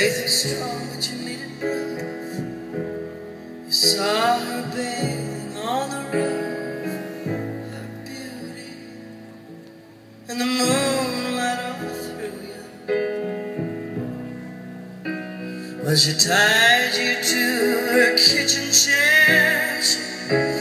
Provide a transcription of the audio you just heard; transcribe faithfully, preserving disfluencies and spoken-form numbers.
faith was strong, but you needed proof. You saw her bathing on the roof, her beauty, and the moonlight overthrew you. Well, she tied you to her kitchen chair. She